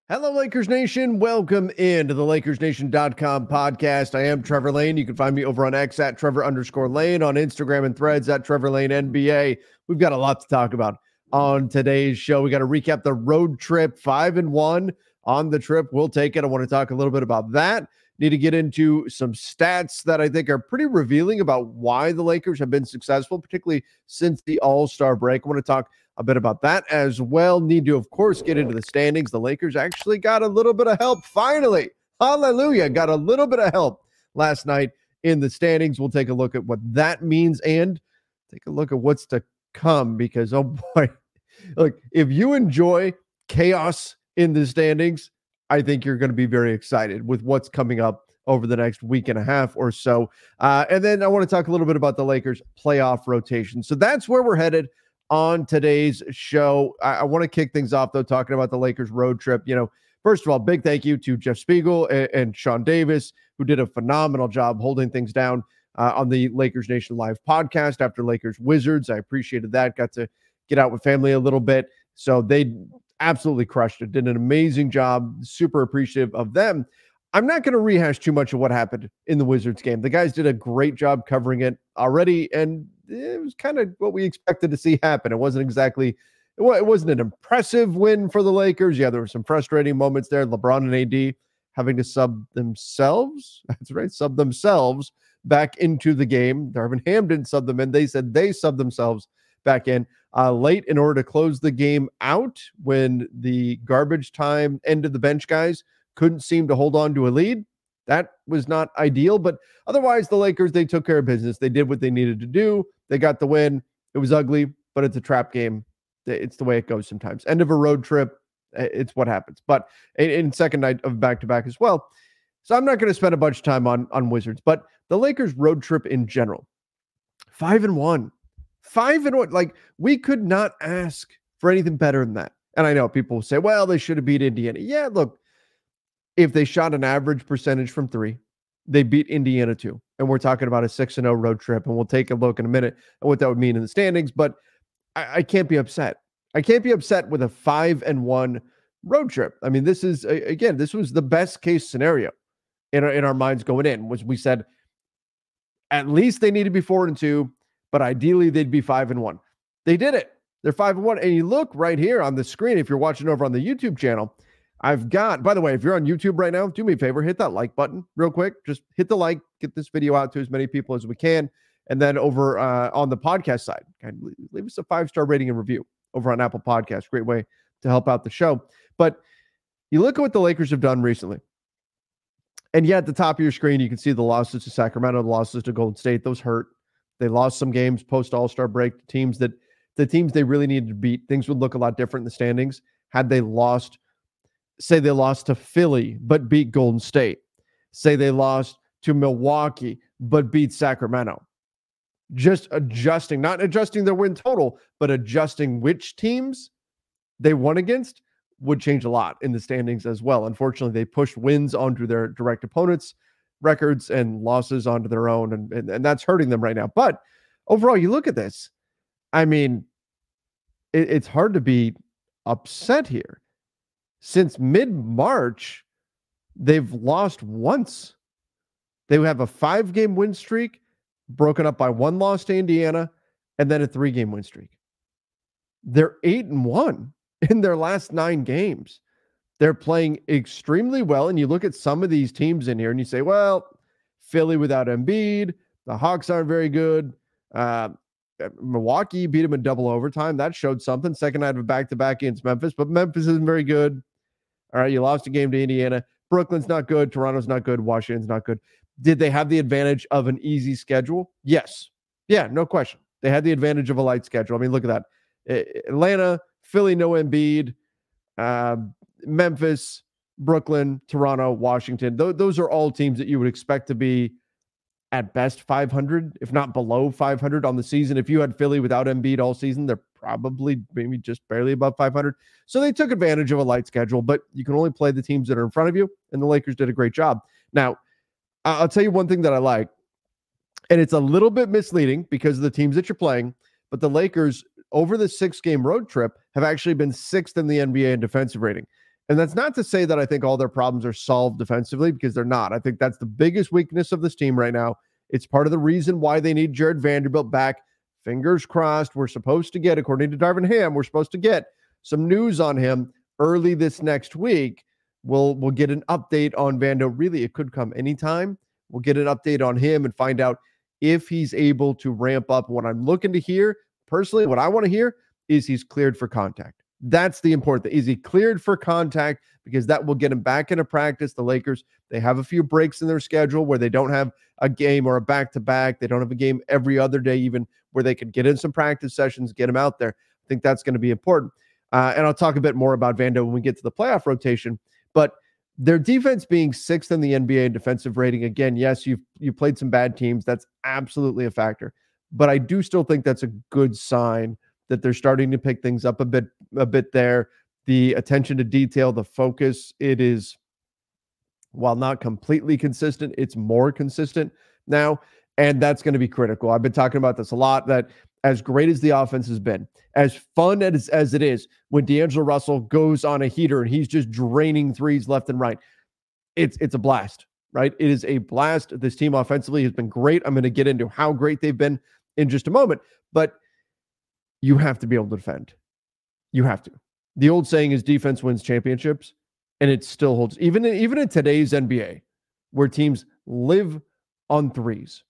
Hello, Lakers Nation. Welcome into the LakersNation.com podcast. I am Trevor Lane. You can find me over on X at Trevor_Lane, on Instagram and Threads at Trevor Lane NBA. We've got a lot to talk about on today's show. We got to recap the road trip, 5-1 on the trip. We'll take it. I want to talk a little bit about that. Need to get into some stats that I think are pretty revealing about why the Lakers have been successful, particularly since the All-Star break. I want to talk a bit about that as well. Need to, of course, get into the standings. The Lakers actually got a little bit of help finally. Hallelujah. Got a little bit of help last night in the standings. We'll take a look at what that means and take a look at what's to come because, oh boy, look, if you enjoy chaos in the standings, I think you're going to be very excited with what's coming up over the next week and a half or so. And then I want to talk a little bit about the Lakers playoff rotation. So that's where we're headed on today's show. I want to kick things off, though, talking about the Lakers road trip. You know, first of all, big thank you to Jeff Spiegel and Sean Davis, who did a phenomenal job holding things down on the Lakers Nation Live podcast after Lakers Wizards. I appreciated that. Got to get out with family a little bit. So they absolutely crushed it. Did an amazing job. Super appreciative of them. I'm not going to rehash too much of what happened in the Wizards game. The guys did a great job covering it already, and it was kind of what we expected to see happen. It wasn't an impressive win for the Lakers. Yeah, there were some frustrating moments there. LeBron and AD having to sub themselves. That's right, sub themselves back into the game. Darvin Ham didn't sub them in. They said they subbed themselves back in late in order to close the game out when the garbage time ended. The bench guys couldn't seem to hold on to a lead. That was not ideal, but otherwise the Lakers, they took care of business. They did what they needed to do. They got the win. It was ugly, but it's a trap game. It's the way it goes sometimes. End of a road trip, it's what happens. But in second night of back-to-back as well. So I'm not going to spend a bunch of time on Wizards, but the Lakers road trip in general, 5-1. 5-1. Like, we could not ask for anything better than that. And I know people will say, well, they should have beat Indiana. Yeah, look, if they shot an average percentage from three, they beat Indiana too. And we're talking about a 6-0 road trip. And we'll take a look in a minute at what that would mean in the standings. But I can't be upset. I can't be upset with a 5-1 road trip. I mean, this is, again, this was the best case scenario in our minds going in, was we said at least they need to be 4-2, but ideally they'd be 5-1. They did it. They're 5-1. And you look right here on the screen, if you're watching over on the YouTube channel, I've got, by the way, if you're on YouTube right now, do me a favor, hit that like button real quick. Just hit the like, get this video out to as many people as we can. And then over on the podcast side, leave us a 5-star rating and review over on Apple Podcasts. Great way to help out the show. But you look at what the Lakers have done recently. And yeah, at the top of your screen, you can see the losses to Sacramento, the losses to Golden State. Those hurt. They lost some games post All-Star break. The teams they really needed to beat. Things would look a lot different in the standings had they lost. Say they lost to Philly, but beat Golden State. Say they lost to Milwaukee, but beat Sacramento. Just adjusting, not adjusting their win total, but adjusting which teams they won against would change a lot in the standings as well. Unfortunately, they pushed wins onto their direct opponents' records and losses onto their own, and that's hurting them right now. But overall, you look at this, I mean, it's hard to be upset here. Since mid-March, they've lost once. They have a 5-game win streak broken up by one loss to Indiana and then a 3-game win streak. They're 8-1 in their last 9 games. They're playing extremely well. And you look at some of these teams in here and you say, well, Philly without Embiid, the Hawks aren't very good. Milwaukee beat them in double overtime. That showed something. Second night of a back-to-back against Memphis, but Memphis isn't very good. All right, you lost a game to Indiana. Brooklyn's not good. Toronto's not good. Washington's not good. Did they have the advantage of an easy schedule? Yes. Yeah, no question. They had the advantage of a light schedule. I mean, look at that. Atlanta, Philly, no Embiid, Memphis, Brooklyn, Toronto, Washington. Those are all teams that you would expect to be at best 500, if not below 500 on the season. If you had Philly without Embiid all season, they're probably maybe just barely above 500. So they took advantage of a light schedule, but you can only play the teams that are in front of you, and the Lakers did a great job. Now, I'll tell you one thing that I like, and it's a little bit misleading because of the teams that you're playing, but the Lakers, over the 6-game road trip, have actually been 6th in the NBA in defensive rating. And that's not to say that I think all their problems are solved defensively, because they're not. I think that's the biggest weakness of this team right now. It's part of the reason why they need Jared Vanderbilt back. Fingers crossed, we're supposed to get, according to Darvin Ham, we're supposed to get some news on him early this next week. We'll get an update on Vando. Really, it could come anytime. We'll get an update on him and find out if he's able to ramp up. What I'm looking to hear, personally, what I want to hear is he's cleared for contact. That's the important thing. Is he cleared for contact? Because that will get him back into practice. The Lakers, they have a few breaks in their schedule where they don't have a game or a back-to-back. They don't have a game every other day, even, where they could get in some practice sessions, get him out there. I think that's going to be important. And I'll talk a bit more about Vando when we get to the playoff rotation. But their defense being 6th in the NBA in defensive rating, again, yes, you played some bad teams. That's absolutely a factor. But I do still think that's a good sign that they're starting to pick things up a bit there. The attention to detail, the focus, it is, while not completely consistent, it's more consistent now. And that's going to be critical. I've been talking about this a lot, that as great as the offense has been, as fun as it is when D'Angelo Russell goes on a heater and he's just draining threes left and right, it's a blast, right? It is a blast. This team offensively has been great. I'm going to get into how great they've been in just a moment. But you have to be able to defend. You have to. The old saying is defense wins championships, and it still holds. Even in today's NBA, where teams live on threes,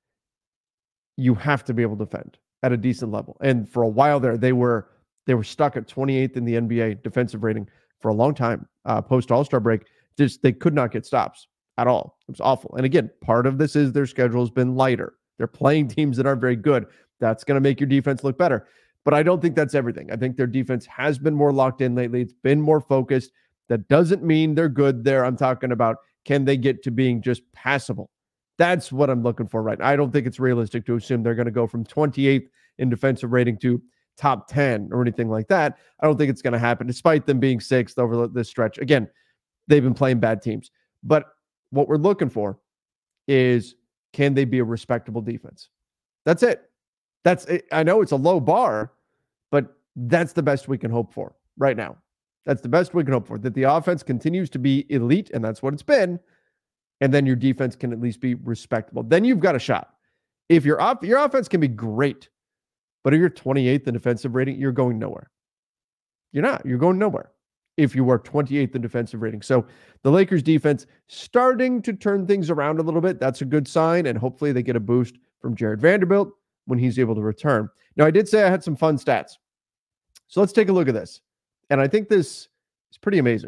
you have to be able to defend at a decent level. And for a while there, they were stuck at 28th in the NBA defensive rating for a long time. Post All-Star break, just they could not get stops at all. It was awful. And again, part of this is their schedule has been lighter. They're playing teams that aren't very good. That's going to make your defense look better. But I don't think that's everything. I think their defense has been more locked in lately. It's been more focused. That doesn't mean they're good there. I'm talking about, can they get to being just passable? That's what I'm looking for right now. I don't think it's realistic to assume they're going to go from 28th in defensive rating to top 10 or anything like that. I don't think it's going to happen, despite them being 6th over this stretch. Again, they've been playing bad teams. But what we're looking for is, can they be a respectable defense? That's it. That's it. I know it's a low bar, but that's the best we can hope for right now. That's the best we can hope for, that the offense continues to be elite, and that's what it's been. And then your defense can at least be respectable. Then you've got a shot. If your offense can be great, but if you're 28th in defensive rating, you're going nowhere. You're not. You're going nowhere if you are 28th in defensive rating. So the Lakers defense starting to turn things around a little bit. That's a good sign, and hopefully they get a boost from Jared Vanderbilt when he's able to return. Now, I did say I had some fun stats. So let's take a look at this. And I think this is pretty amazing.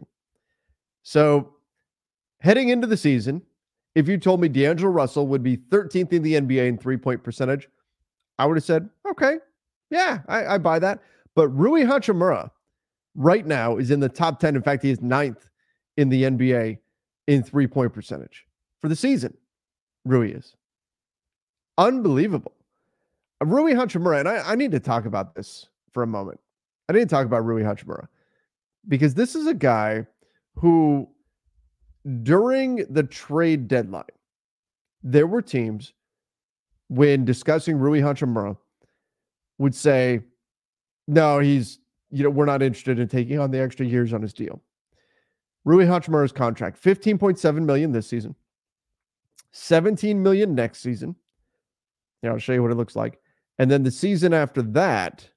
So heading into the season, if you told me D'Angelo Russell would be 13th in the NBA in three-point percentage, I would have said, okay, yeah, I buy that. But Rui Hachimura right now is in the top 10. In fact, he is 9th in the NBA in three-point percentage for the season. Rui is. Unbelievable. Rui Hachimura, and I need to talk about this for a moment. I need to talk about Rui Hachimura, because this is a guy who, during the trade deadline, there were teams, when discussing Rui Hachimura, would say, no, we're not interested in taking on the extra years on his deal. Rui Hachimura's contract, $15.7 million this season, $17 million next season. I'll show you what it looks like. And then the season after that,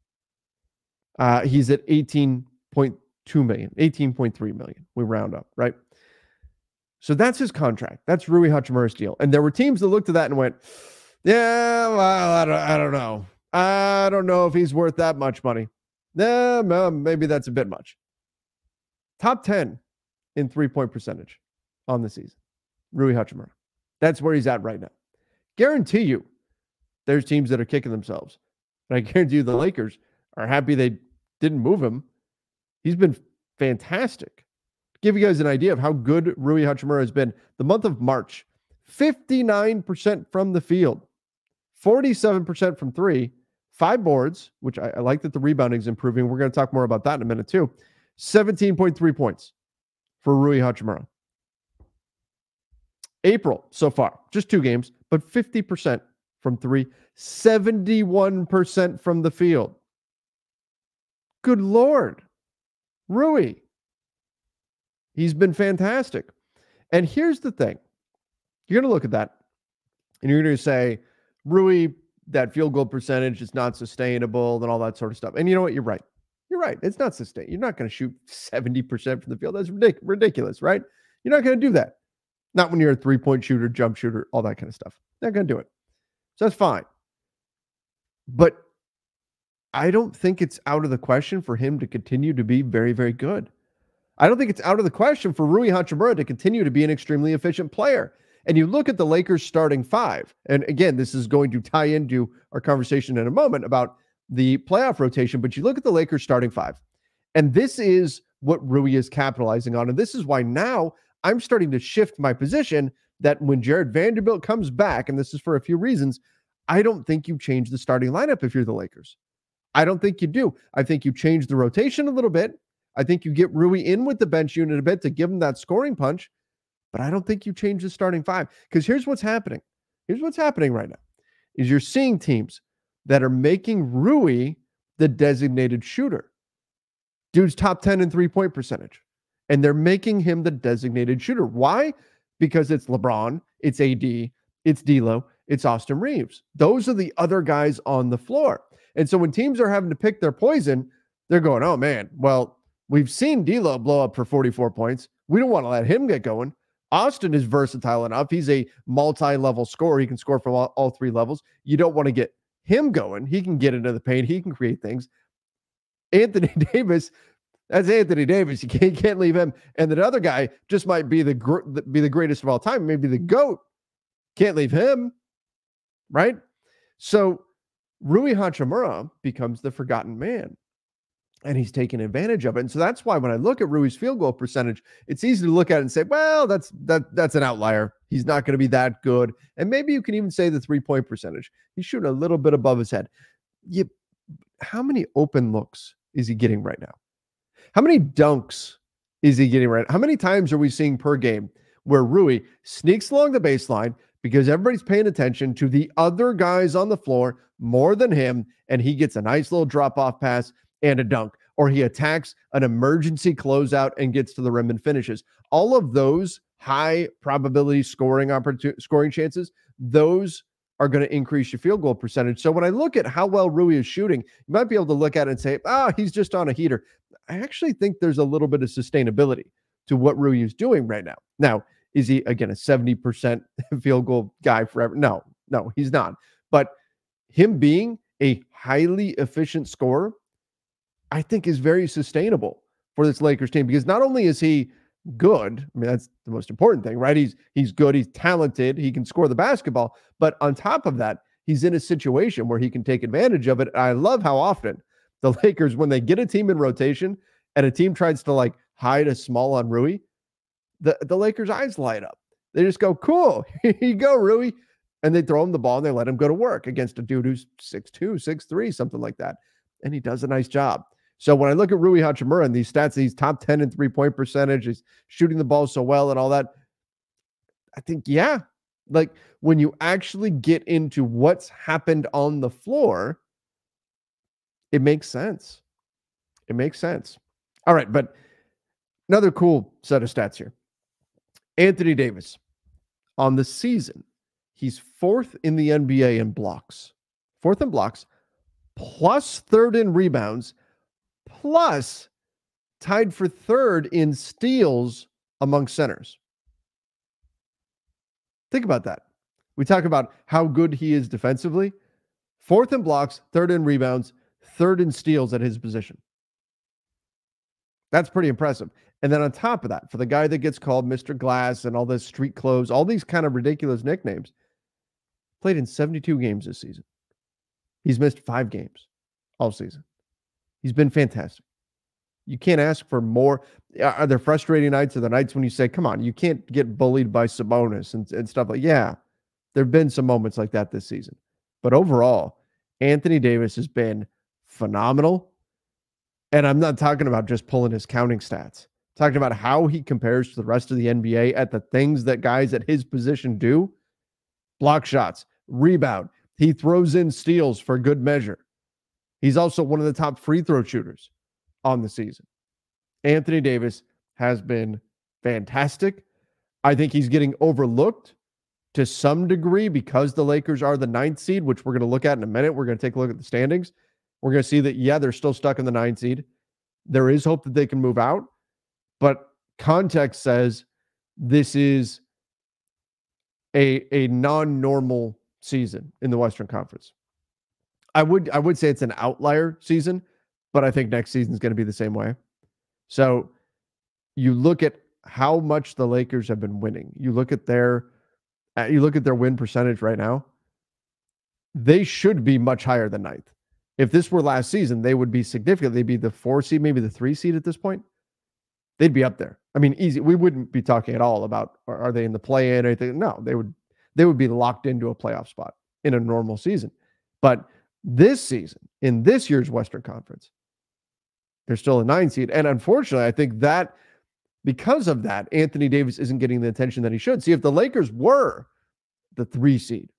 he's at $18.2 million, $18.3 million. We round up, right? So that's his contract. That's Rui Hachimura's deal. And there were teams that looked at that and went, yeah, well, I don't know. I don't know if he's worth that much money. Maybe that's a bit much. Top 10 in three-point percentage on the season. Rui Hachimura. That's where he's at right now. Guarantee you, there's teams that are kicking themselves. And I guarantee you the Lakers are happy they didn't move him. He's been fantastic. To give you guys an idea of how good Rui Hachimura has been, the month of March, 59% from the field, 47% from three, 5 boards, which I like that the rebounding is improving. We're going to talk more about that in a minute too. 17.3 points for Rui Hachimura. April so far, just 2 games, but 50% from three, 71% from the field. Good Lord. Rui, He's been fantastic. And here's the thing. You're going to look at that and you're going to say, Rui, that field goal percentage is not sustainable and all that sort of stuff. And you know what? You're right. You're right. It's not sustainable. You're not going to shoot 70% from the field. That's ridiculous, right? You're not going to do that. Not when you're a three-point shooter, jump shooter, all that kind of stuff. Not going to do it. So that's fine. But I don't think it's out of the question for him to continue to be very, very good. I don't think it's out of the question for Rui Hachimura to continue to be an extremely efficient player. And you look at the Lakers starting five, and again, this is going to tie into our conversation in a moment about the playoff rotation, but you look at the Lakers starting five, and this is what Rui is capitalizing on. And this is why now I'm starting to shift my position that when Jared Vanderbilt comes back, and this is for a few reasons, I don't think you change the starting lineup if you're the Lakers. I don't think you do. I think you change the rotation a little bit. I think you get Rui in with the bench unit a bit to give him that scoring punch, but I don't think you change the starting five, because here's what's happening. Here's what's happening right now is you're seeing teams that are making Rui the designated shooter. Dude's top 10 in three-point percentage, and they're making him the designated shooter. Why? Because it's LeBron, it's AD, it's D'Lo, it's Austin Reeves. Those are the other guys on the floor. And so when teams are having to pick their poison, they're going, oh man, well, we've seen D'Lo blow up for 44 points. We don't want to let him get going. Austin is versatile enough. He's a multi-level scorer. He can score from all three levels. You don't want to get him going. He can get into the paint. He can create things. Anthony Davis, that's Anthony Davis. You can't leave him. And the other guy just might be the greatest of all time, maybe the GOAT. Can't leave him, right? So Rui Hachimura becomes the forgotten man, and he's taking advantage of it. And so that's why when I look at Rui's field goal percentage, it's easy to look at it and say, well, that's an outlier. He's not going to be that good. And maybe you can even say the three-point percentage. He's shooting a little bit above his head. How many open looks is he getting right now? How many dunks is he getting right now? How many times are we seeing per game where Rui sneaks along the baseline because everybody's paying attention to the other guys on the floor more than him, and he gets a nice little drop-off pass and a dunk, or he attacks an emergency closeout and gets to the rim and finishes? All of those high probability scoring chances, those are going to increase your field goal percentage. So when I look at how well Rui is shooting, you might be able to look at it and say, he's just on a heater. I actually think there's a little bit of sustainability to what Rui is doing right now. Now, is he, again, a 70% field goal guy forever? No, he's not. But him being a highly efficient scorer, I think is very sustainable for this Lakers team, because not only is he good, I mean, that's the most important thing, right? He's good, he's talented, he can score the basketball, but on top of that, he's in a situation where he can take advantage of it. I love how often the Lakers, when they get a team in rotation and a team tries to hide a small on Rui, the Lakers' eyes light up. They just go, cool, here you go, Rui. And they throw him the ball and they let him go to work against a dude who's 6'2", 6'3", something like that. And he does a nice job. So when I look at Rui Hachimura and these stats, he's top 10 in three-point percentage, he's shooting the ball so well and all that, I think, yeah, when you actually get into what's happened on the floor, it makes sense. It makes sense. All right, but another cool set of stats here. Anthony Davis, on the season, he's fourth in the NBA in blocks. Fourth in blocks, plus third in rebounds, plus tied for third in steals among centers. Think about that. We talk about how good he is defensively. Fourth in blocks, third in rebounds, third in steals at his position. That's pretty impressive. And then on top of that, for the guy that gets called Mr. Glass and all this street clothes, all these kind of ridiculous nicknames, played in 72 games this season. He's missed 5 games all season. He's been fantastic. You can't ask for more. Are there frustrating nights? Are there nights when you say, come on, you can't get bullied by Sabonis and stuff like, yeah, there have been some moments like that this season. But overall, Anthony Davis has been phenomenal. And I'm not talking about just pulling his counting stats. I'm talking about how he compares to the rest of the NBA at the things that guys at his position do. Block shots, rebound. He throws in steals for good measure. He's also one of the top free throw shooters on the season. Anthony Davis has been fantastic. I think he's getting overlooked to some degree because the Lakers are the 9th seed, which we're going to look at in a minute. We're going to take a look at the standings. We're going to see that, yeah, they're still stuck in the 9th seed. There is hope that they can move out, but context says this is a non-normal season in the Western Conference. I would say it's an outlier season, but I think next season is going to be the same way. So you look at how much the Lakers have been winning. You look at their win percentage right now. They should be much higher than 9th. If this were last season, they would be significant. They'd be the 4 seed, maybe the 3 seed at this point. They'd be up there. I mean, easy. We wouldn't be talking at all about are they in the play-in or anything. No, they would be locked into a playoff spot in a normal season. But this season, in this year's Western Conference, they're still a 9 seed. And unfortunately, I think that because of that, Anthony Davis isn't getting the attention that he should. See, if the Lakers were the 3 seed,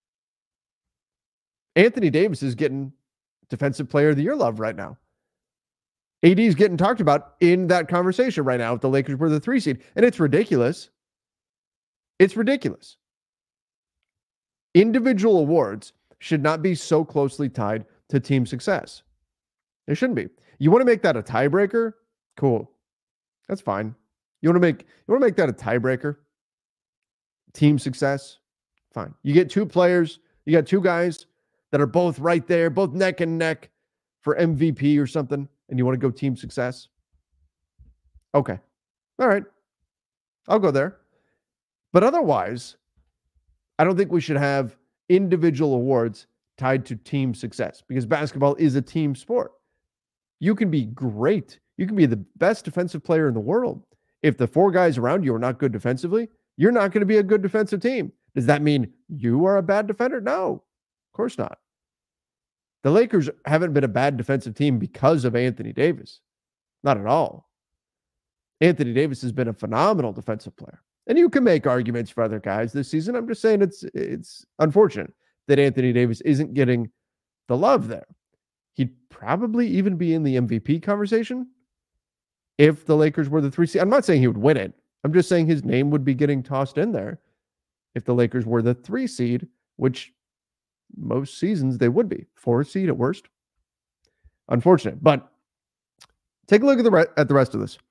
Anthony Davis is getting Defensive Player of the Year love right now. AD is getting talked about in that conversation right now if the Lakers were the 3 seed. And it's ridiculous. It's ridiculous. Individual awards should not be so closely tied to team success. They shouldn't be. You want to make that a tiebreaker? Cool. That's fine. You want to make that a tiebreaker? Team success? Fine. You get 2 players, you got 2 guys that are both right there, both neck and neck for MVP or something, and you want to go team success? Okay. All right. I'll go there. But otherwise, I don't think we should have individual awards tied to team success because basketball is a team sport. You can be great. You can be the best defensive player in the world. If the 4 guys around you are not good defensively, you're not going to be a good defensive team. Does that mean you are a bad defender? No, of course not. The Lakers haven't been a bad defensive team because of Anthony Davis. Not at all. Anthony Davis has been a phenomenal defensive player. And you can make arguments for other guys this season. I'm just saying it's unfortunate that Anthony Davis isn't getting the love there. He'd probably even be in the MVP conversation if the Lakers were the 3 seed. I'm not saying he would win it. I'm just saying his name would be getting tossed in there if the Lakers were the 3 seed, which most seasons they would be. 4 seed at worst. Unfortunate. But take a look at the rest of this.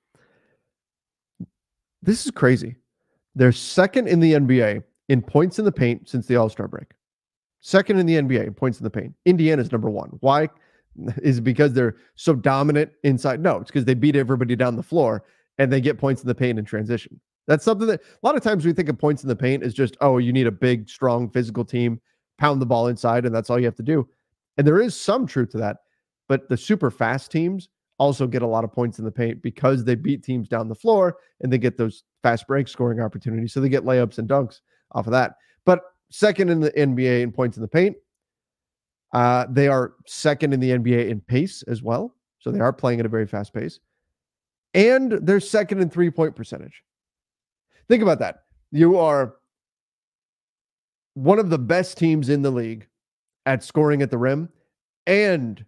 This is crazy. They're second in the NBA in points in the paint since the All-Star break. Second in the NBA in points in the paint. Indiana's number 1. Why? Is it because they're so dominant inside? No, it's because they beat everybody down the floor and they get points in the paint in transition. That's something that a lot of times we think of points in the paint as just, oh, you need a big, strong, physical team, pound the ball inside, and that's all you have to do. And there is some truth to that. But the super fast teams also get a lot of points in the paint because they beat teams down the floor and they get those fast break scoring opportunities. So they get layups and dunks off of that. But second in the NBA in points in the paint. They are second in the NBA in pace as well. So they are playing at a very fast pace. And they're second in 3-point percentage. Think about that. You are one of the best teams in the league at scoring at the rim. And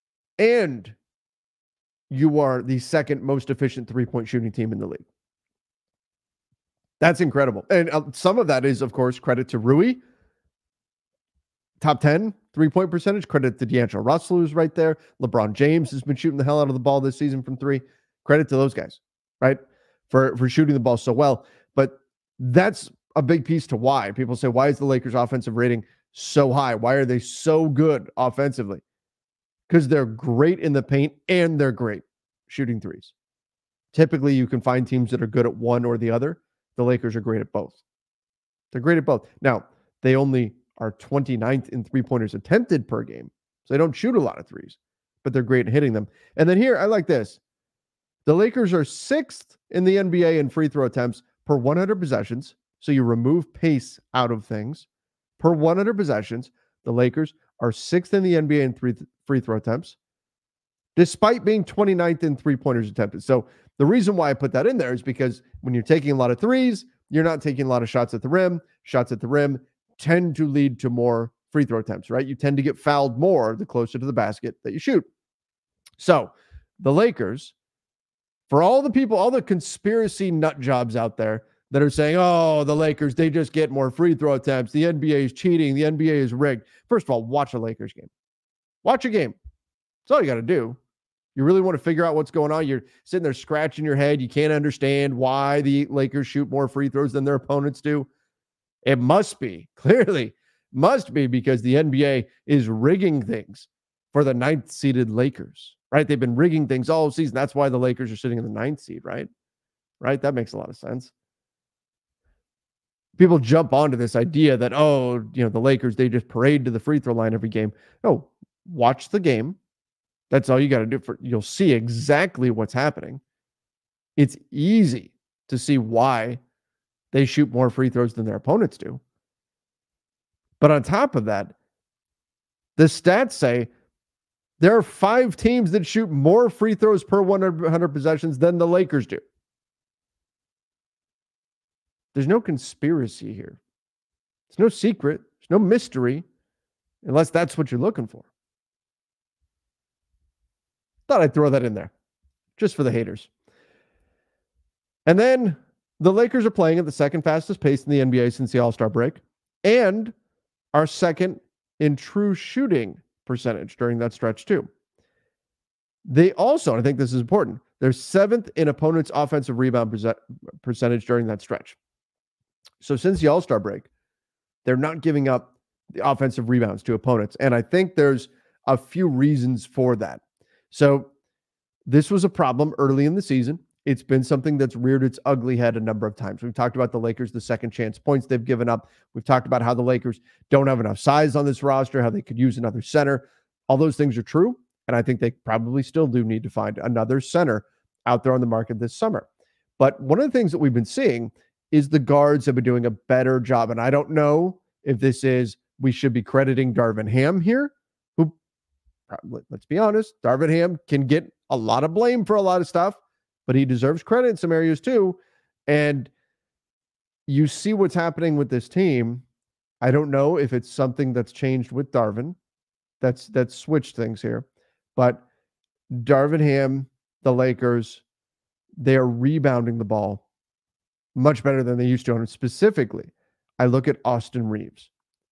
you are the second most efficient 3-point shooting team in the league. That's incredible. And some of that is, of course, credit to Rui. Top 10 3-point percentage. Credit to D'Angelo Russell, who's right there. LeBron James has been shooting the hell out of the ball this season from 3. Credit to those guys, right? For shooting the ball so well. But that's a big piece to why. People say, why is the Lakers offensive rating so high? Why are they so good offensively? Because they're great in the paint and they're great shooting threes. Typically, you can find teams that are good at one or the other. The Lakers are great at both. They're great at both. Now, they only are 29th in 3-pointers attempted per game. So they don't shoot a lot of threes, but they're great at hitting them. And then here, I like this. The Lakers are 6th in the NBA in free throw attempts per 100 possessions. So you remove pace out of things. Per 100 possessions, the Lakers are 6th in the NBA in free throw attempts, despite being 29th in 3-pointers attempted. So the reason why I put that in there is because when you're taking a lot of threes, you're not taking a lot of shots at the rim. Shots at the rim tend to lead to more free throw attempts, right? You tend to get fouled more the closer to the basket that you shoot. So the Lakers For all the people, all the conspiracy nut jobs out there that are saying, oh, the Lakers, they just get more free throw attempts. The NBA is cheating. The NBA is rigged. First of all, watch a Lakers game. Watch a game. That's all you got to do. You really want to figure out what's going on. You're sitting there scratching your head. You can't understand why the Lakers shoot more free throws than their opponents do. It must be, clearly, must be because the NBA is rigging things for the 9th seeded Lakers, right? They've been rigging things all season. That's why the Lakers are sitting in the 9th seed, right? Right? That makes a lot of sense. People jump onto this idea that, oh, the Lakers, they just parade to the free throw line every game. No, watch the game. That's all you got to do. You'll see exactly what's happening. It's easy to see why they shoot more free throws than their opponents do. But on top of that, the stats say there are 5 teams that shoot more free throws per 100 possessions than the Lakers do. There's no conspiracy here. There's no secret. There's no mystery, unless that's what you're looking for. Thought I'd throw that in there, just for the haters. And then the Lakers are playing at the second fastest pace in the NBA since the All-Star break, and are second in true shooting percentage during that stretch too. They also, and I think this is important, they're 7th in opponents' offensive rebound percentage during that stretch. So since the All-Star break, they're not giving up the offensive rebounds to opponents. And I think there's a few reasons for that. So this was a problem early in the season. It's been something that's reared its ugly head a number of times. We've talked about the Lakers, the second chance points they've given up. We've talked about how the Lakers don't have enough size on this roster, how they could use another center. All those things are true. And I think they probably still do need to find another center out there on the market this summer. But one of the things that we've been seeing is the guards have been doing a better job. And I don't know if this is, we should be crediting Darvin Ham here, who, let's be honest, Darvin Ham can get a lot of blame for a lot of stuff, but he deserves credit in some areas too. And you see what's happening with this team. I don't know if it's something that's changed with Darvin. That's switched things here. But Darvin Ham, the Lakers, they are rebounding the ball much better than they used to. And specifically, I look at Austin Reeves.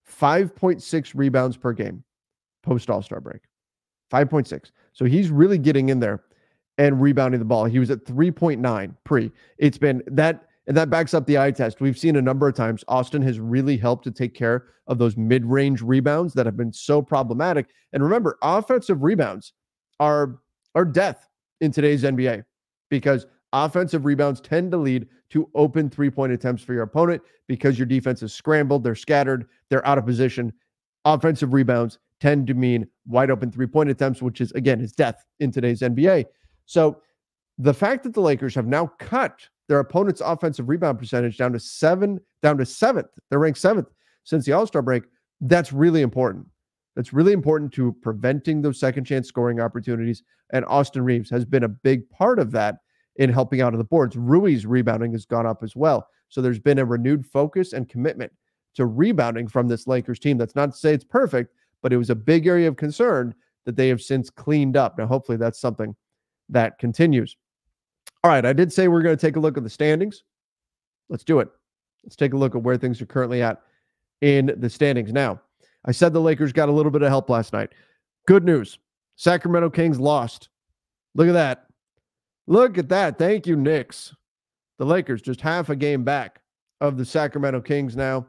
5.6 rebounds per game post All-Star break. 5.6. So he's really getting in there and rebounding the ball. He was at 3.9 pre. It's been that, and that backs up the eye test. We've seen a number of times Austin has really helped to take care of those mid-range rebounds that have been so problematic. And remember, offensive rebounds are death in today's NBA because offensive rebounds tend to lead to open three-point attempts for your opponent because your defense is scrambled, they're scattered, they're out of position. Offensive rebounds tend to mean wide open three-point attempts, which is, again, is death in today's NBA. So the fact that the Lakers have now cut their opponent's offensive rebound percentage down to seventh, they're ranked 7th since the All-Star break, that's really important. That's really important to preventing those second chance scoring opportunities. And Austin Reeves has been a big part of that in helping out on the boards. Rui's rebounding has gone up as well. So there's been a renewed focus and commitment to rebounding from this Lakers team. That's not to say it's perfect, but it was a big area of concern that they have since cleaned up. Now, hopefully that's something that continues. All right, I did say we're going to take a look at the standings. Let's do it. Let's take a look at where things are currently at in the standings. Now, I said the Lakers got a little bit of help last night. Good news. Sacramento Kings lost. Look at that. Look at that. Thank you, Knicks. The Lakers just half a game back of the Sacramento Kings now.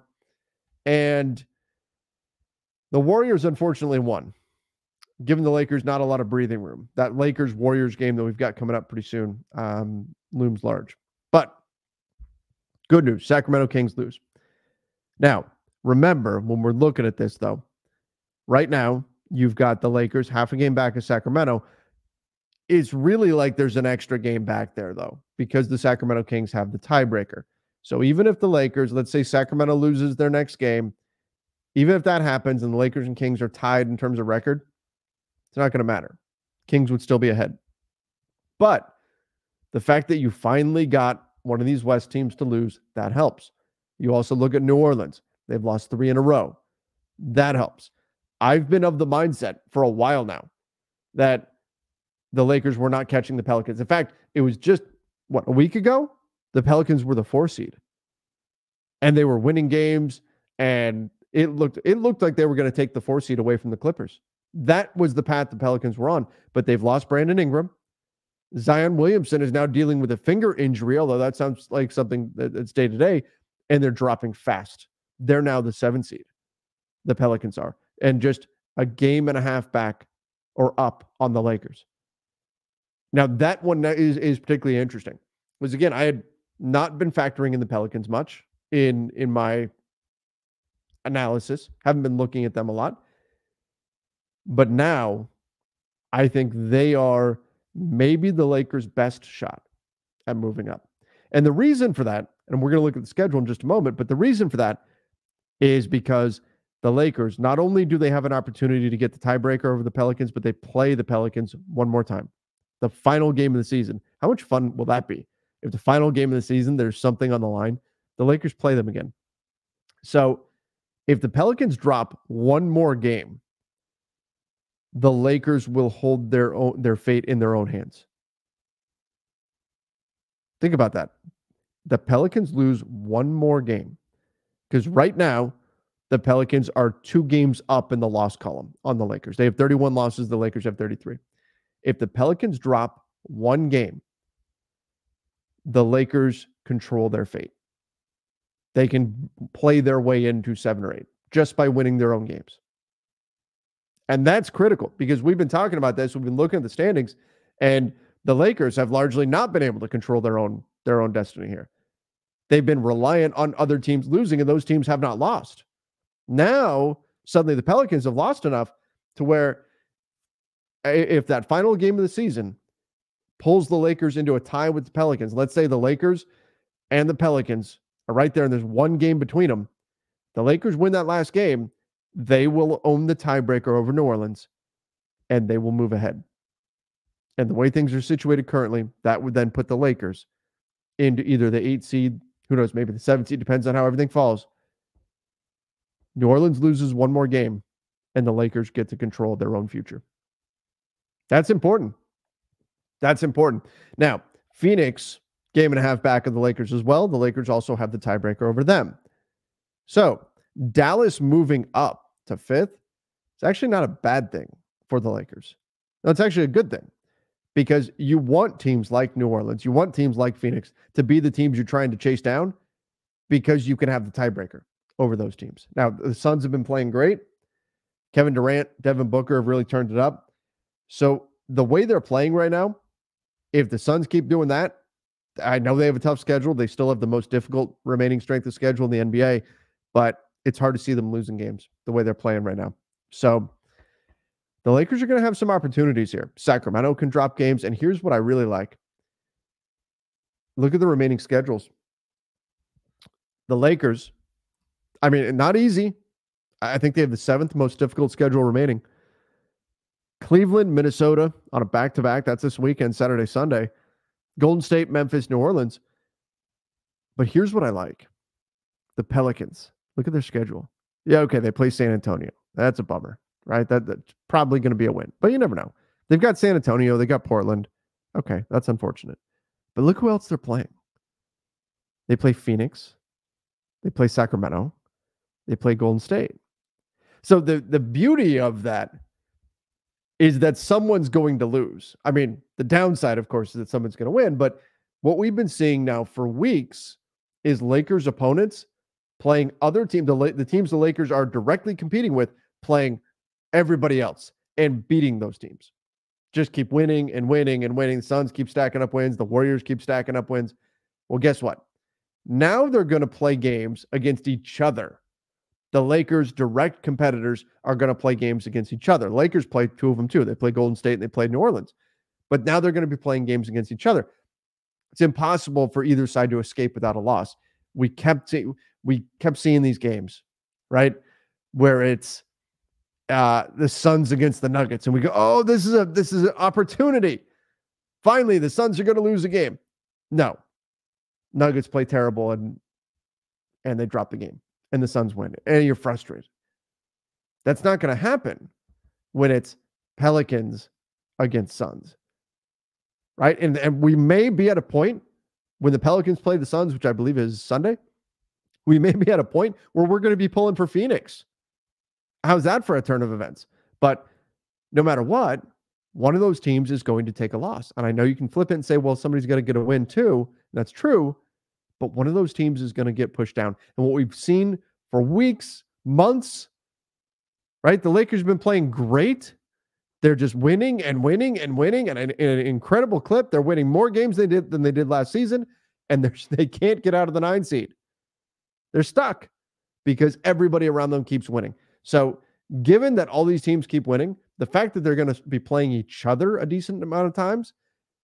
And the Warriors unfortunately won, giving the Lakers not a lot of breathing room. That Lakers-Warriors game that we've got coming up pretty soon looms large. But good news, Sacramento Kings lose. Now, remember, when we're looking at this, though, right now, you've got the Lakers half a game back of Sacramento. It's really like there's an extra game back there, though, because the Sacramento Kings have the tiebreaker. So even if the Lakers, let's say Sacramento loses their next game, even if that happens and the Lakers and Kings are tied in terms of record, it's not going to matter. Kings would still be ahead. But the fact that you finally got one of these West teams to lose, that helps. You also look at New Orleans. They've lost 3 in a row. That helps. I've been of the mindset for a while now that the Lakers were not catching the Pelicans. In fact, it was just, a week ago? The Pelicans were the 4 seed. And they were winning games, and it looked like they were going to take the 4 seed away from the Clippers. That was the path the Pelicans were on, but they've lost Brandon Ingram. Zion Williamson is now dealing with a finger injury, although that sounds like something that's day-to-day, and they're dropping fast. They're now the 7 seed. The Pelicans are. And just a game and a half back or up on the Lakers. Now, that one is particularly interesting. Because, again, I had not been factoring in the Pelicans much in my analysis. Haven't been looking at them a lot. But now, I think they are maybe the Lakers' best shot at moving up. And the reason for that, and we're going to look at the schedule in just a moment, but the reason for that is because the Lakers, not only do they have an opportunity to get the tiebreaker over the Pelicans, but they play the Pelicans one more time. The final game of the season. How much fun will that be? If the final game of the season, there's something on the line, the Lakers play them again. So if the Pelicans drop one more game, the Lakers will hold their fate in their own hands. Think about that. The Pelicans lose one more game. Because right now, the Pelicans are 2 games up in the loss column on the Lakers. They have 31 losses. The Lakers have 33. If the Pelicans drop one game, the Lakers control their fate. They can play their way into 7 or 8 just by winning their own games. And that's critical because we've been talking about this. We've been looking at the standings, and the Lakers have largely not been able to control their own destiny here. They've been reliant on other teams losing, and those teams have not lost. Now, suddenly the Pelicans have lost enough to where if that final game of the season pulls the Lakers into a tie with the Pelicans, let's say the Lakers and the Pelicans are right there and there's one game between them, the Lakers win that last game, they will own the tiebreaker over New Orleans and they will move ahead. And the way things are situated currently, that would then put the Lakers into either the 8 seed, who knows, maybe the 7 seed, depends on how everything falls. New Orleans loses one more game and the Lakers get to control their own future. That's important. That's important. Now, Phoenix, game and a half back of the Lakers as well. The Lakers also have the tiebreaker over them. So, Dallas moving up to 5th, it's actually not a bad thing for the Lakers. No, it's actually a good thing because you want teams like New Orleans, you want teams like Phoenix to be the teams you're trying to chase down because you can have the tiebreaker over those teams. Now, the Suns have been playing great. Kevin Durant, Devin Booker have really turned it up. So the way they're playing right now, if the Suns keep doing that, I know they have a tough schedule. They still have the most difficult remaining strength of schedule in the NBA, but it's hard to see them losing games the way they're playing right now. So the Lakers are going to have some opportunities here. Sacramento can drop games, and here's what I really like. Look at the remaining schedules. The Lakers, I mean, not easy. I think they have the 7th most difficult schedule remaining. Cleveland, Minnesota on a back-to-back. That's this weekend, Saturday, Sunday. Golden State, Memphis, New Orleans. But here's what I like. The Pelicans. Look at their schedule. Yeah, okay, they play San Antonio. That's a bummer, right? That's probably going to be a win. But you never know. They've got San Antonio. They got Portland. Okay, that's unfortunate. But look who else they're playing. They play Phoenix. They play Sacramento. They play Golden State. So the beauty of that is that someone's going to lose. I mean, the downside, of course, is that someone's going to win. But what we've been seeing now for weeks is Lakers opponents playing other teams. The teams the Lakers are directly competing with playing everybody else and beating those teams. Just keep winning and winning and winning. The Suns keep stacking up wins. The Warriors keep stacking up wins. Well, guess what? Now they're going to play games against each other. The Lakers' direct competitors are going to play games against each other. The Lakers played 2 of them too. They played Golden State and they played New Orleans. But now they're going to be playing games against each other. It's impossible for either side to escape without a loss. We kept seeing these games, right? Where it's the Suns against the Nuggets. And we go, oh, this is an opportunity. Finally, the Suns are going to lose a game. No. Nuggets play terrible and they drop the game. And the Suns win, and you're frustrated. That's not going to happen when it's Pelicans against Suns. right? And we may be at a point when the Pelicans play the Suns, which I believe is Sunday. We may be at a point where we're going to be pulling for Phoenix. How's that for a turn of events? But no matter what, one of those teams is going to take a loss. And I know you can flip it and say, well, somebody's going to get a win too. That's true. But one of those teams is going to get pushed down. And what we've seen for weeks, months, right? The Lakers have been playing great. They're just winning and winning and winning at an incredible clip. They're winning more games than they did last season. And they can't get out of the 9 seed. They're stuck because everybody around them keeps winning. So given that all these teams keep winning, the fact that they're going to be playing each other a decent amount of times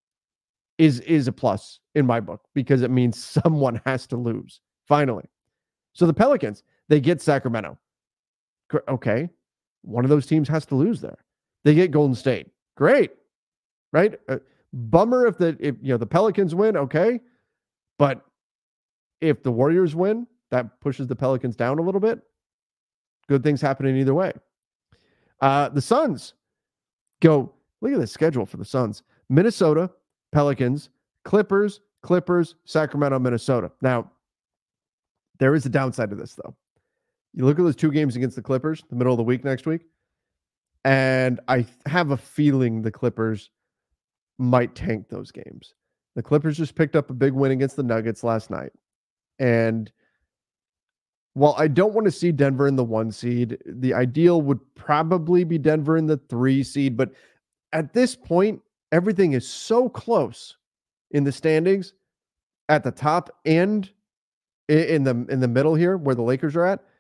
is a plus in my book, because it means someone has to lose finally. So the Pelicans, they get Sacramento. Okay. One of those teams has to lose there. They get Golden State. Great. Right? Bummer if the Pelicans win, okay? But if the Warriors win, that pushes the Pelicans down a little bit. Good things happening either way. The Suns go, look at the schedule for the Suns. Minnesota, Pelicans, Clippers, Sacramento, Minnesota. Now, there is a downside to this, though. You look at those 2 games against the Clippers, the middle of the week next week, and I have a feeling the Clippers might tank those games. The Clippers just picked up a big win against the Nuggets last night. And while I don't want to see Denver in the 1 seed, the ideal would probably be Denver in the 3 seed. But at this point, everything is so close in the standings at the top and in the middle here where the Lakers are at.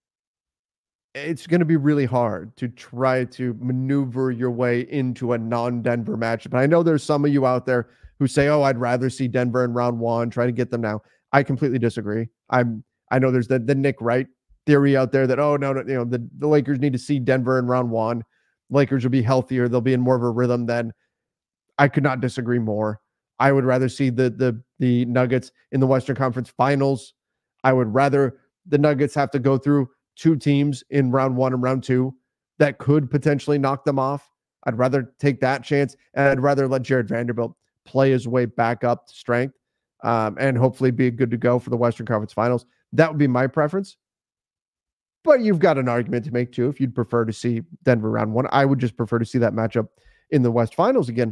It's going to be really hard to try to maneuver your way into a non-Denver matchup. And I know there's some of you out there who say, oh, I'd rather see Denver in round 1, try to get them now. I completely disagree. I know there's the Nick Wright theory out there that, oh, no, the Lakers need to see Denver in round 1. Lakers will be healthier. They'll be in more of a rhythm then. I could not disagree more. I would rather see the Nuggets in the Western Conference Finals. I would rather the Nuggets have to go through 2 teams in round 1 and round 2 that could potentially knock them off. I'd rather take that chance, and I'd rather let Jared Vanderbilt play his way back up to strength and hopefully be good to go for the Western Conference Finals. That would be my preference. But you've got an argument to make too. If you'd prefer to see Denver round 1, I would just prefer to see that matchup in the West Finals again.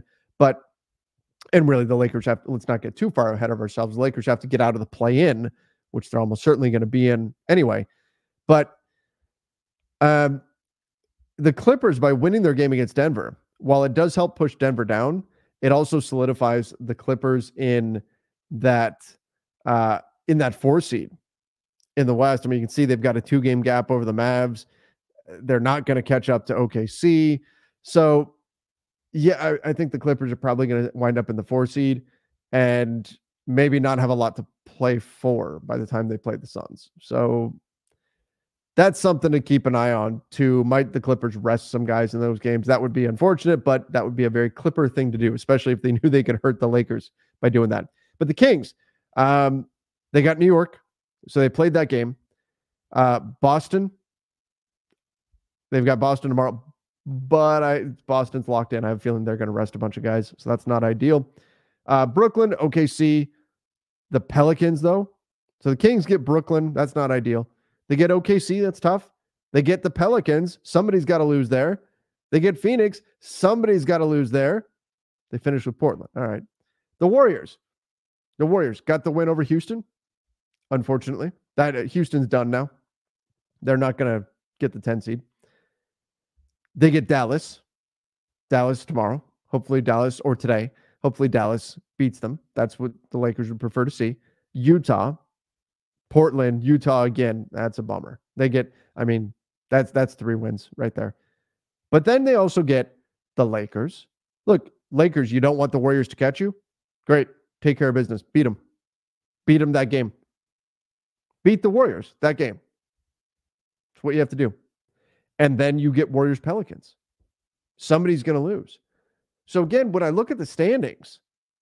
And really the Lakers let's not get too far ahead of ourselves. The Lakers have to get out of the play-in, which they're almost certainly going to be in anyway. But the Clippers, by winning their game against Denver, while it does help push Denver down, it also solidifies the Clippers in that 4 seed in the West. I mean, you can see they've got a 2-game gap over the Mavs. They're not going to catch up to OKC. So, yeah, I think the Clippers are probably going to wind up in the 4 seed and maybe not have a lot to play for by the time they play the Suns. So that's something to keep an eye on too. Might the Clippers rest some guys in those games? That would be unfortunate, but that would be a very Clipper thing to do, especially if they knew they could hurt the Lakers by doing that. But the Kings, they got New York, so they played that game. Boston, they've got Boston tomorrow, but Boston's locked in. I have a feeling they're going to rest a bunch of guys, so that's not ideal. Brooklyn, OKC, the Pelicans, though. So the Kings get Brooklyn. That's not ideal. They get OKC. That's tough. They get the Pelicans. Somebody's got to lose there. They get Phoenix. Somebody's got to lose there. They finish with Portland. All right. The Warriors. The Warriors got the win over Houston. Unfortunately, Houston's done now. They're not going to get the 10 seed. They get Dallas. Dallas tomorrow. Hopefully Dallas, or today. Hopefully Dallas beats them. That's what the Lakers would prefer to see. Utah. Portland, Utah again. That's a bummer. They get, that's 3 wins right there. But then they also get the Lakers. Look, Lakers, you don't want the Warriors to catch you? Great. Take care of business. Beat them. Beat them that game. Beat the Warriors that game. That's what you have to do. And then you get Warriors Pelicans. Somebody's going to lose. So again, when I look at the standings,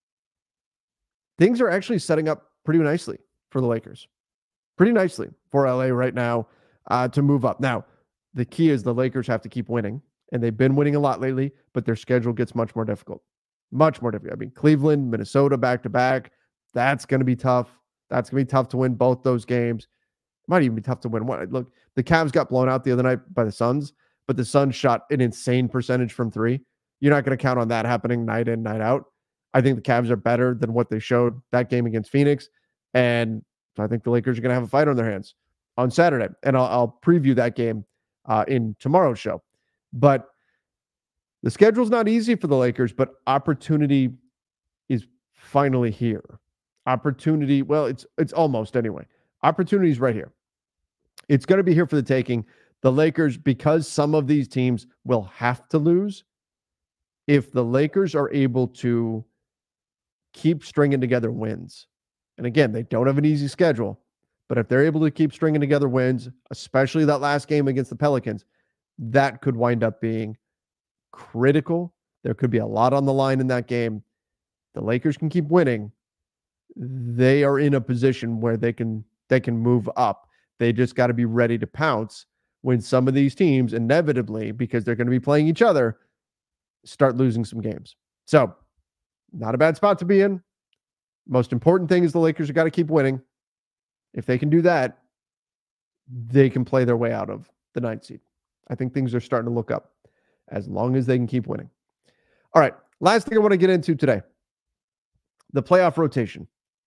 things are actually setting up pretty nicely for the Lakers. Pretty nicely for LA right now to move up. Now, the key is the Lakers have to keep winning, and they've been winning a lot lately, but their schedule gets much more difficult. Much more difficult. I mean, Cleveland, Minnesota back-to-back, that's going to be tough. That's going to be tough to win both those games. It might even be tough to win one. Look, the Cavs got blown out the other night by the Suns, but the Suns shot an insane percentage from three. You're not going to count on that happening night in, night out. I think the Cavs are better than what they showed that game against Phoenix. And I think the Lakers are going to have a fight on their hands on Saturday. And I'll preview that game in tomorrow's show. But the schedule's not easy for the Lakers, but opportunity is finally here. Opportunity, well, it's almost anyway. Opportunity is right here. It's going to be here for the taking. The Lakers, because some of these teams will have to lose, if the Lakers are able to keep stringing together wins, and again, they don't have an easy schedule, but if they're able to keep stringing together wins, especially that last game against the Pelicans, that could wind up being critical. There could be a lot on the line in that game. The Lakers can keep winning. They are in a position where they can move up. They just got to be ready to pounce when some of these teams inevitably, because they're going to be playing each other, start losing some games. So, not a bad spot to be in. Most important thing is the Lakers have got to keep winning. If they can do that, they can play their way out of the 9th seed. I think things are starting to look up as long as they can keep winning. All right, last thing I want to get into today, the playoff rotation.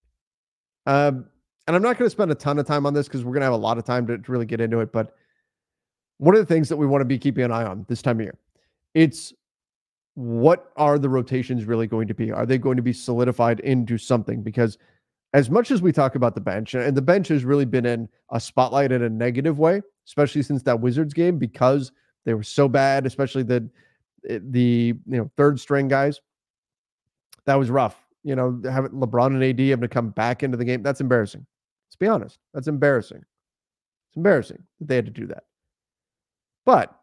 And I'm not going to spend a ton of time on this because we're going to have a lot of time to really get into it. But one of the things that we want to be keeping an eye on this time of year, it's what are the rotations really going to be? Are they going to be solidified into something? Because as much as we talk about the bench, and the bench has really been in a spotlight in a negative way, especially since that Wizards game, because they were so bad, especially the third string guys. That was rough. Having LeBron and AD having to come back into the game, that's embarrassing. Let's be honest. That's embarrassing. It's embarrassing that they had to do that. But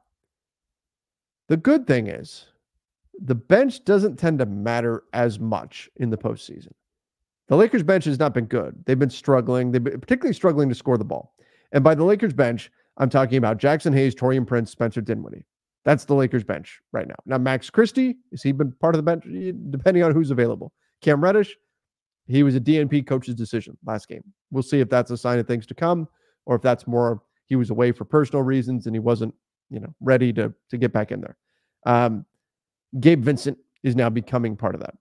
the good thing is the bench doesn't tend to matter as much in the postseason. The Lakers bench has not been good. They've been struggling. They've been particularly struggling to score the ball. And by the Lakers bench, I'm talking about Jackson Hayes, Taurean Prince, Spencer Dinwiddie. That's the Lakers bench right now. Now, Max Christie, has he been part of the bench? Depending on who's available. Cam Reddish, he was a DNP coach's decision last game. We'll see if that's a sign of things to come, or if that's more he was away for personal reasons and he wasn't, ready to get back in there. Gabe Vincent is now becoming part of that.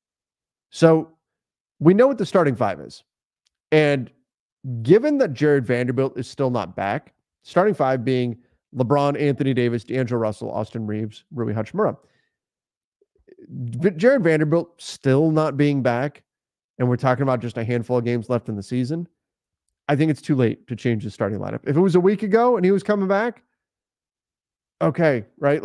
So we know what the starting five is. And given that Jared Vanderbilt is still not back, starting five being LeBron, Anthony Davis, D'Angelo Russell, Austin Reeves, Rui Hachimura. Jared Vanderbilt still not being back, and we're talking about just a handful of games left in the season. I think it's too late to change the starting lineup. If it was a week ago and he was coming back, okay, right?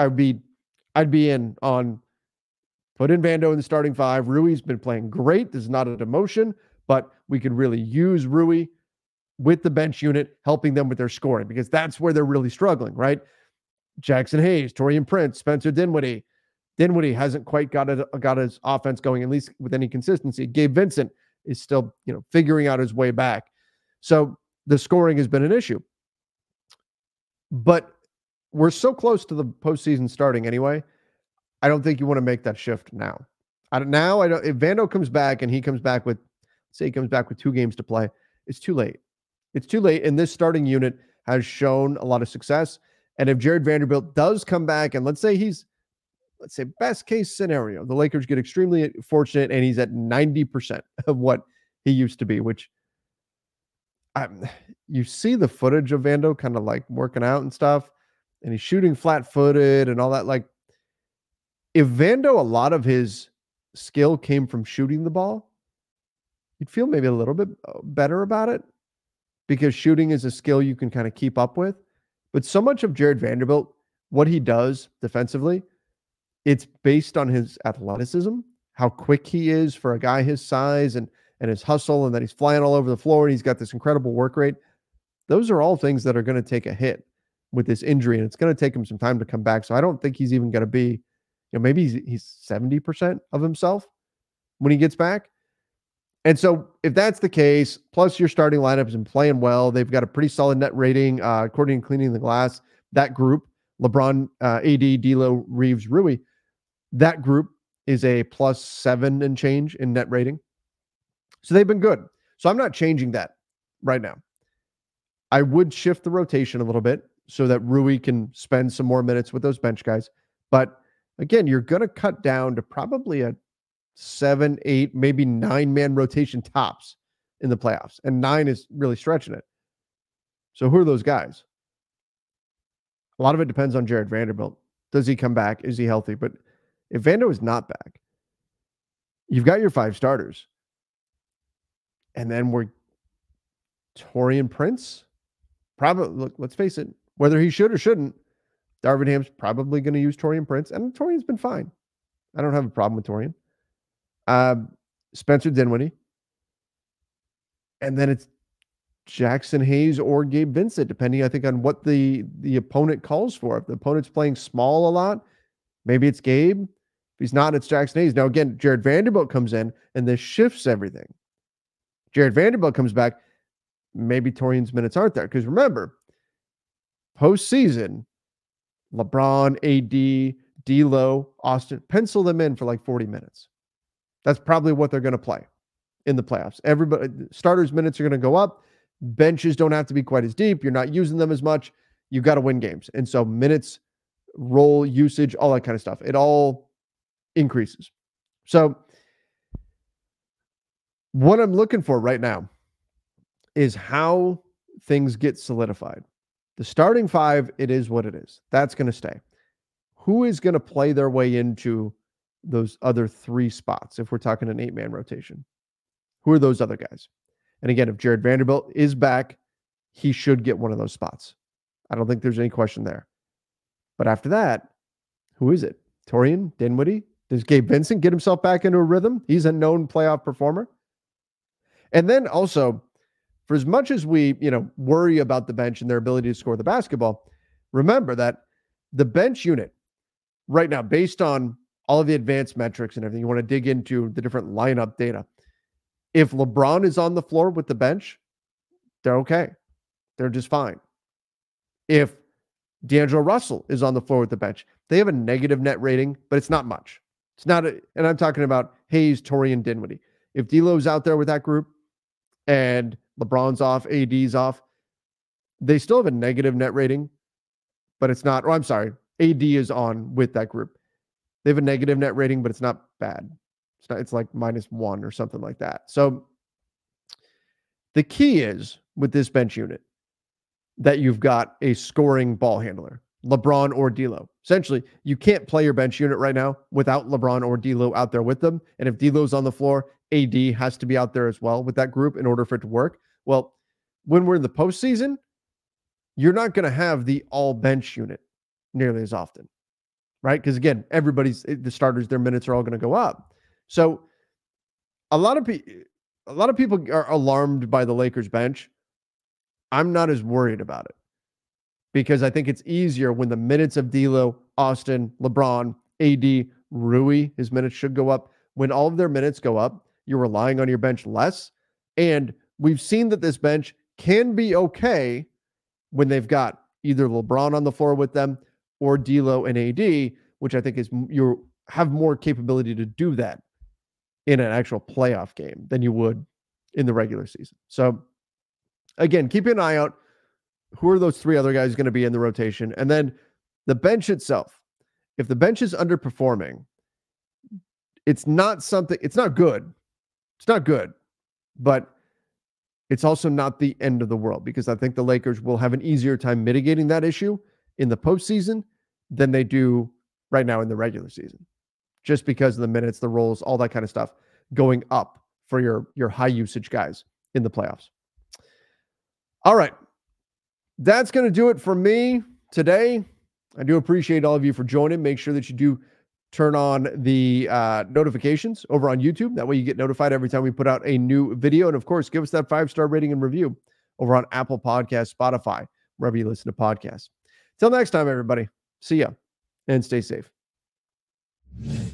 I'd be in on put in Vando in the starting five. Rui's been playing great. This is not a demotion, but we could really use Rui with the bench unit, helping them with their scoring, because that's where they're really struggling, right? Jackson Hayes, Taurean Prince, Spencer Dinwiddie. Dinwiddie hasn't quite got his offense going, at least with any consistency. Gabe Vincent is still, figuring out his way back. So the scoring has been an issue. But we're so close to the postseason starting anyway. I don't think you want to make that shift now. If Vando comes back and he comes back with 2 games to play, it's too late. It's too late, and this starting unit has shown a lot of success. And if Jared Vanderbilt does come back, and let's say best case scenario, the Lakers get extremely fortunate and he's at 90% of what he used to be, which you see the footage of Vando kind of like working out and stuff, and he's shooting flat-footed and all that. Like, if Vando, a lot of his skill came from shooting the ball, you'd feel maybe a little bit better about it, because shooting is a skill you can kind of keep up with. But so much of Jared Vanderbilt, what he does defensively, it's based on his athleticism, how quick he is for a guy his size, and his hustle, and that he's flying all over the floor, and he's got this incredible work rate. Those are all things that are going to take a hit with this injury, and it's going to take him some time to come back. So I don't think he's even going to be, maybe he's 70% of himself when he gets back. And so if that's the case, plus your starting lineup has been playing well, they've got a pretty solid net rating, according to Cleaning the Glass. That group, LeBron, AD, D'Lo, Reeves, Rui, that group is a +7 and change in net rating. So they've been good. So I'm not changing that right now. I would shift the rotation a little bit so that Rui can spend some more minutes with those bench guys. But again, you're going to cut down to probably a 7, 8, maybe 9-man rotation tops in the playoffs. And 9 is really stretching it. So who are those guys? A lot of it depends on Jared Vanderbilt. Does he come back? Is he healthy? But if Vando is not back, you've got your 5 starters. And then we're Taurean Prince. Probably, look, let's face it, whether he should or shouldn't, Darvin Ham's probably going to use Taurean Prince. And Taurean's been fine. I don't have a problem with Taurean. Spencer Dinwiddie. And then it's Jackson Hayes or Gabe Vincent, depending, I think, on what the opponent calls for. If the opponent's playing small a lot, maybe it's Gabe. If he's not, it's Jackson Hayes. Now, again, Jared Vanderbilt comes in, and this shifts everything. Jared Vanderbilt comes back, maybe Taurean's minutes aren't there. Because remember, postseason, LeBron, AD, D'Lo, Austin, pencil them in for like 40 minutes. That's probably what they're going to play in the playoffs. Everybody, starters' minutes are going to go up. Benches don't have to be quite as deep. You're not using them as much. You've got to win games. And so minutes, role usage, all that kind of stuff, it all increases. So what I'm looking for right now is how things get solidified. The starting 5, it is what it is. That's going to stay. Who is going to play their way into those other 3 spots if we're talking an 8-man rotation? Who are those other guys? And again, if Jared Vanderbilt is back, he should get one of those spots. I don't think there's any question there. But after that, who is it? Taurean, Dinwiddie? Does Gabe Vincent get himself back into a rhythm? He's a known playoff performer. And then also, for as much as we, worry about the bench and their ability to score the basketball, remember that the bench unit right now, based on all of the advanced metrics and everything, you want to dig into the different lineup data. If LeBron is on the floor with the bench, they're okay. They're just fine. If D'Angelo Russell is on the floor with the bench, they have a negative net rating, but it's not much. It's not, and I'm talking about Hayes, Taurean, Dinwiddie. If D'Lo's out there with that group and LeBron's off, AD's off, they still have a negative net rating, but it's not, I'm sorry, AD is on with that group. They have a negative net rating, but it's not bad. It's like -1 or something like that. So the key is with this bench unit that you've got a scoring ball handler, LeBron or D'Lo. Essentially, you can't play your bench unit right now without LeBron or D'Lo out there with them. And if D'Lo's on the floor, AD has to be out there as well with that group in order for it to work. Well, when we're in the postseason, you're not going to have the all bench unit nearly as often, right? Because again, the starters, their minutes are all going to go up. So a lot of people are alarmed by the Lakers bench. I'm not as worried about it because I think it's easier when the minutes of D'Lo, Austin, LeBron, AD, Rui, his minutes should go up. When all of their minutes go up, you're relying on your bench less. And we've seen that this bench can be okay when they've got either LeBron on the floor with them or D'Lo and AD, which I think is you have more capability to do that in an actual playoff game than you would in the regular season. So again, keep an eye out. Who are those 3 other guys going to be in the rotation? And then the bench itself. If the bench is underperforming, it's not good. It's not good, but it's also not the end of the world because I think the Lakers will have an easier time mitigating that issue in the postseason than they do right now in the regular season. Just because of the minutes, the roles, all that kind of stuff going up for your high usage guys in the playoffs. All right. That's going to do it for me today. I do appreciate all of you for joining. Make sure that you do turn on the notifications over on YouTube. That way you get notified every time we put out a new video. And of course, give us that 5-star rating and review over on Apple Podcasts, Spotify, wherever you listen to podcasts. Till next time, everybody. See ya and stay safe.